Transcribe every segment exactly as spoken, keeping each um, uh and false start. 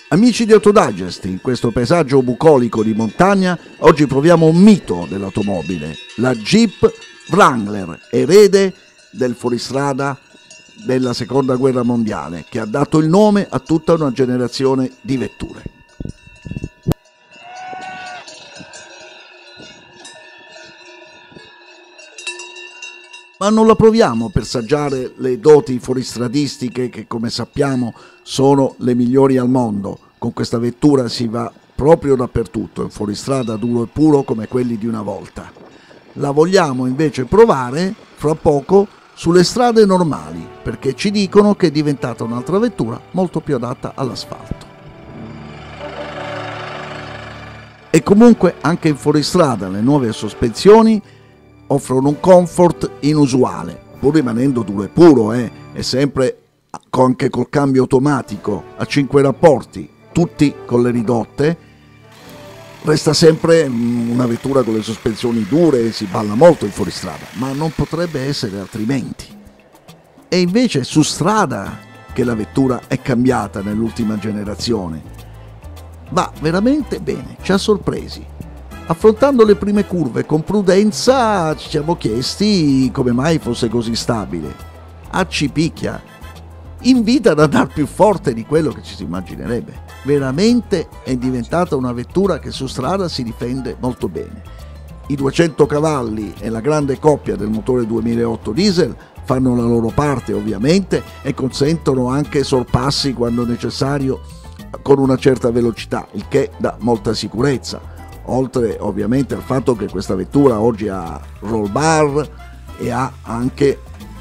Amici di Autodigest, in questo paesaggio bucolico di montagna, oggi proviamo un mito dell'automobile, la Jeep Wrangler, erede del fuoristrada della seconda guerra mondiale, che ha dato il nome a tutta una generazione di vetture. Ma non la proviamo per saggiare le doti fuoristradistiche che, come sappiamo, sono le migliori al mondo. Con questa vettura si va proprio dappertutto, in fuoristrada duro e puro come quelli di una volta. La vogliamo invece provare fra poco sulle strade normali, perché ci dicono che è diventata un'altra vettura molto più adatta all'asfalto. E comunque anche in fuoristrada le nuove sospensioni offrono un comfort inusuale, pur rimanendo duro e puro, eh, e sempre anche col cambio automatico a cinque rapporti, tutti con le ridotte. Resta sempre una vettura con le sospensioni dure, si balla molto in fuoristrada, ma non potrebbe essere altrimenti. E invece è su strada che la vettura è cambiata nell'ultima generazione. Va veramente bene, ci ha sorpresi. Affrontando le prime curve con prudenza ci siamo chiesti come mai fosse così stabile. Ah, ci picchia, invita ad andare più forte di quello che ci si immaginerebbe. Veramente è diventata una vettura che su strada si difende molto bene. I duecento cavalli e la grande coppia del motore duemilaotto diesel fanno la loro parte ovviamente e consentono anche sorpassi quando necessario con una certa velocità, il che dà molta sicurezza. Oltre ovviamente al fatto che questa vettura oggi ha roll bar e ha anche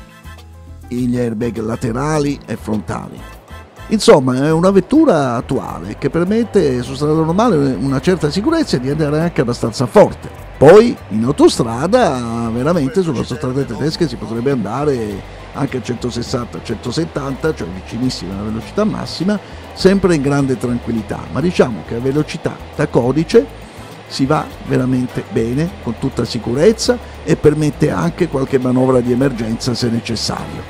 gli airbag laterali e frontali. Insomma, è una vettura attuale che permette su strada normale una certa sicurezza e di andare anche abbastanza forte. Poi in autostrada, veramente sulle autostrade tedesche si potrebbe andare anche a centosessanta centosettanta, cioè vicinissima alla velocità massima, sempre in grande tranquillità. Ma diciamo che a velocità da codice si va veramente bene, con tutta sicurezza, e permette anche qualche manovra di emergenza se necessario.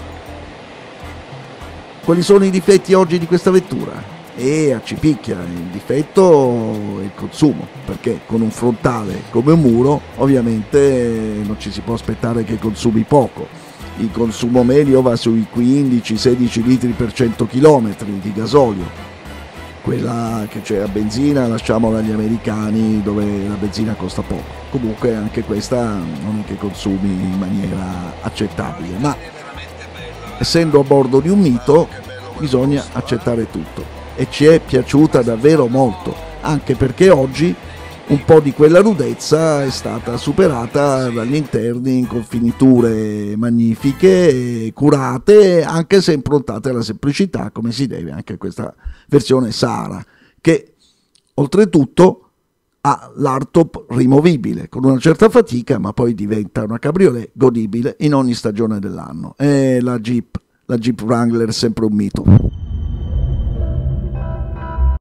Quali sono i difetti oggi di questa vettura? E a ci picchia, il difetto è il consumo, perché con un frontale come un muro ovviamente non ci si può aspettare che consumi poco. Il consumo medio va sui quindici sedici litri per cento chilometri di gasolio. Quella che c'è a benzina lasciamola agli americani, dove la benzina costa poco. Comunque anche questa non è che consumi in maniera accettabile, ma essendo a bordo di un mito bisogna accettare tutto, e ci è piaciuta davvero molto, anche perché oggi un po' di quella rudezza è stata superata dagli interni con finiture magnifiche, curate, anche se improntate alla semplicità, come si deve anche a questa versione Sahara, che oltretutto ha l'hardtop rimovibile con una certa fatica, ma poi diventa una cabriolet godibile in ogni stagione dell'anno. E la Jeep, la Jeep Wrangler è sempre un mito.